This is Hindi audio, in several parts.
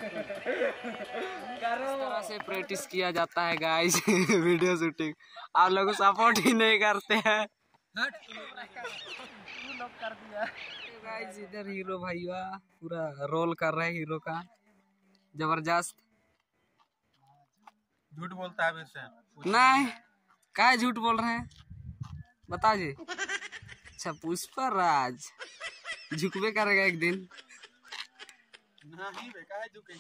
इस तरह से प्रैक्टिस किया जाता है गाइस वीडियो शूटिंग। आप लोग सपोर्ट ही नहीं करते हैं। गाइस इधर हीरो भैया पूरा रोल कर रहे हैं हीरो का, जबरदस्त। झूठ बोलता है फिर से? नहीं, क्या झूठ बोल रहे हैं बता जी। अच्छा पुष्पराज झुकबे करेगा एक दिन। नहीं बेका है झुकेंगे।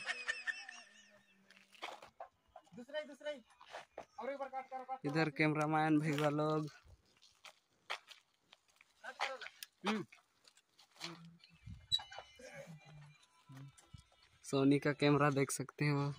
इधर कैमरामैन भैया लोग। सोनी का कैमरा देख सकते हैं वो।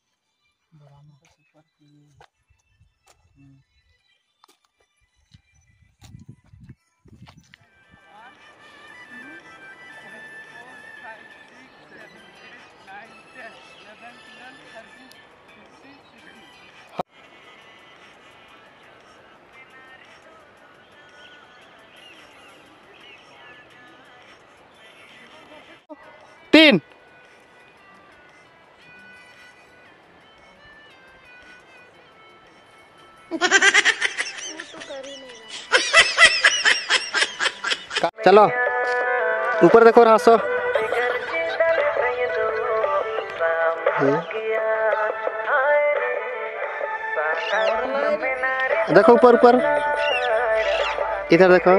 तीन चलो ऊपर देखो और हंसो। देखो ऊपर ऊपर, इधर देखो।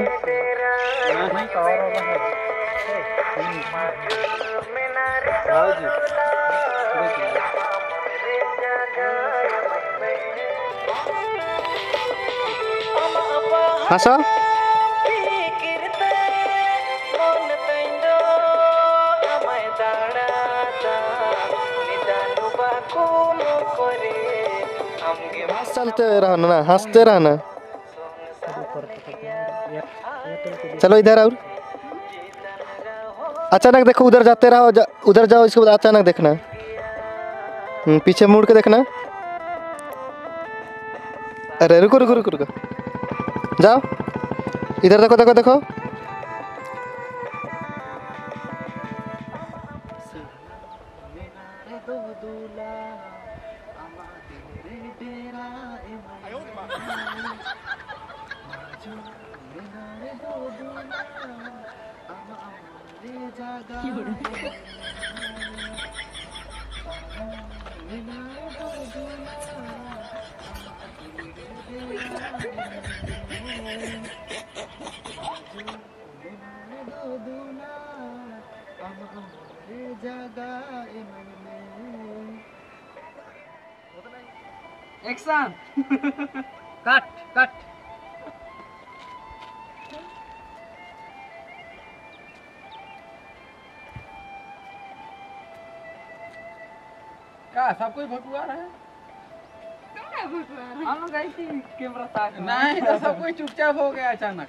हंसो। चलते रहना ना, हंसते रहना। चलो इधर और अचानक देखो, उधर जाते रहो, उधर जाओ, इसके बाद अचानक देखना। पीछे मुड़ के देखना। अरे रुको रुको रुको रुको, जाओ इधर देखो देखो देखो। Action cut cut. क्या सब कोई भगवा रहा है? हम गई थी कैमरा साथ। नहीं तो सब कोई चुपचाप हो गया अचानक।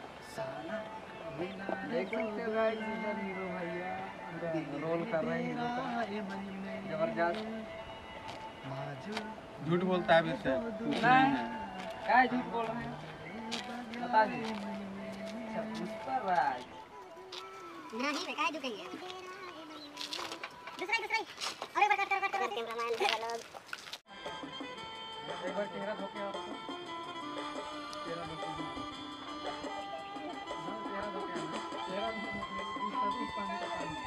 देख सकते हो गाइस इधर हीरो भैया रोल कर रहे हैं हीरो का, जबरदस्त। झूठ बोलता है फिर से? नहीं, क्या झूठ बोल रहे हैं बता जी। अच्छा पुष्पराज नहीं बेका है झुकेंगे। दूसरा अरे बार कट कर कैमरामैन भैया लोग। एक बार चेहरा धो के आओ तो। चेहरा धो के चेहरा धो के चेहरा धो के पानी का पानी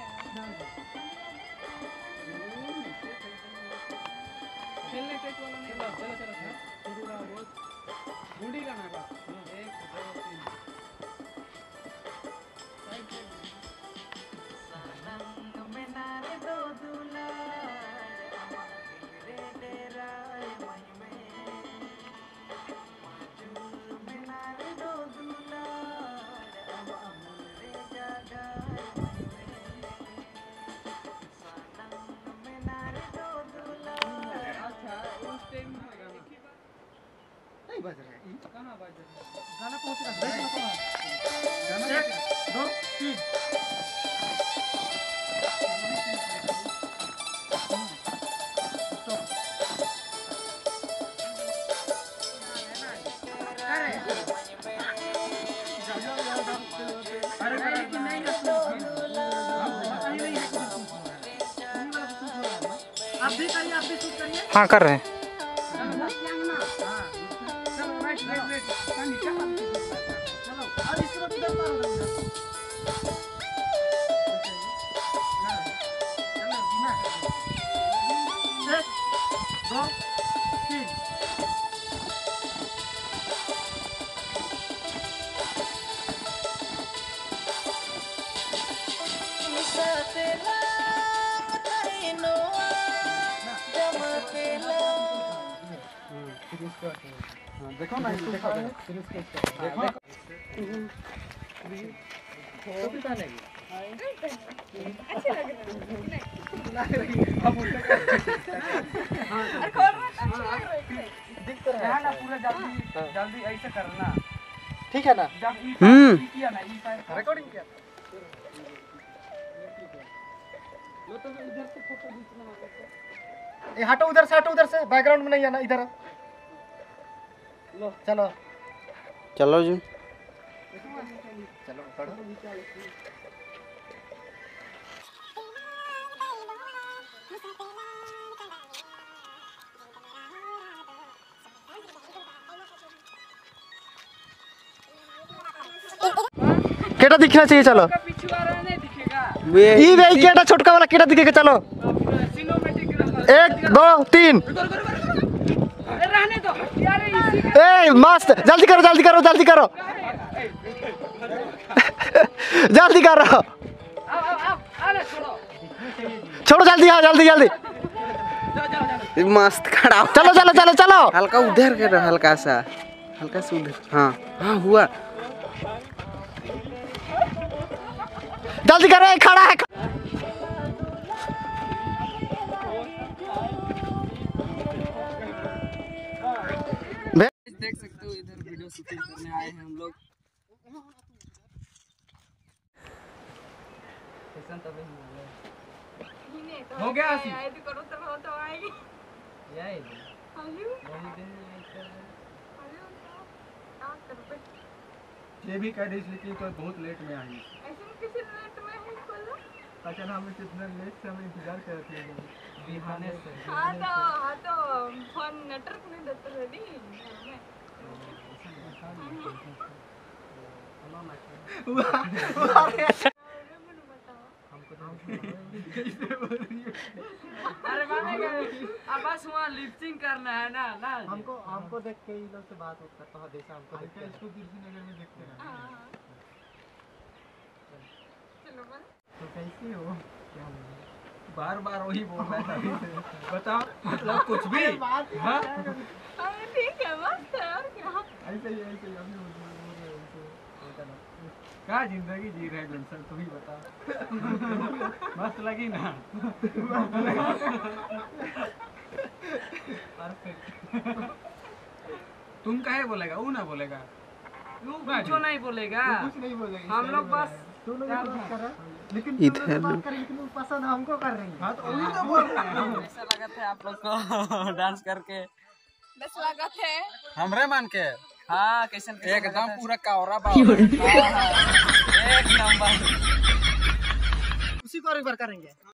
खेलने के वाला नहीं। चलो चलो चलो पूरा रोज बूढ़ी का ना बस 1 2 3 बज रहा है। कहाँ बज रहा है? गाना पहुँच रहा है। गाना 1 2 3 अरे नहीं आप भी करिए, आप भी शूट करिए। हाँ कर रहे हैं। चलो और इसके बाद उधर मारो चलो बिना 1 2 3 देखो ना, इसको देखो देखो। ना पूरा जल्दी जल्दी ऐसे करना, ठीक है ना? जब किया ना रिकॉर्डिंग किया लो तो इधर से फोटो खींचना। ये हटो उधर से बैकग्राउंड में नहीं आना, इधर लो चलो चलो जी। चलो पढ़ो। केटा दिखना चाहिए, चलो पीछे आ रहा नहीं दिखेगा। ये भाई केटा छोटका वाला केटा दिखेगा, चलो सिनेमैटिक 1 2 3। रहने दो यार, इसी ए मस्त, जल्दी करो जल्दी करो जल्दी करो जल्दी करो, आओ अरे छोड़ो छोड़ो जल्दी, हाँ जल्दी जल्दी, मस्त खड़ा। चलो चलो चलो चलो। हल्का उधर कर, हल्का सा उधर। हाँ हाँ हुआ। जल्दी करो, ये खड़ा है। देख सकते हो इधर वीडियो शूटिंग करने आए हैं हम लोग। हो गया आसी। ये भी कह रही थी तो बहुत लेट में आई। अच्छा ना, हमें कितना लेट से हमें इंतजार कर रहे थे बिहाने से। हाँ तो फोन नेटवर्क नहीं देते थे दी अरे अब बस वहाँ लिफ्टिंग करना है ना हमको देख के लोग से बात करता है, जैसा हमको देखते हैं। इसको नगर में देखते हैं। चलो बस तो कैसे हो? बार बार वही बोल रहा था। बताओ मतलब कुछ भी। हाँ ठीक है मस्त है और क्या। ऐसे ही अभी क्या जिंदगी जी रहे गुलशन, तुम ही बता। मस्त लगी ना? तुम काहे बोलेगा, वो ना बोलेगा, कुछ नहीं बोलेगा, कुछ नहीं बोलेगा। हम लोग बस लेकिन इधर पसंद हमको कर रही है। हाँ तो वही तो बोल रहे हैं। ऐसा लगा था आप लोग को डांस करके। बस लागत है हमरे मान के हाँ कैसे एकदम पूरा कावरा एक नंबर। उसी को और एक बार करेंगे।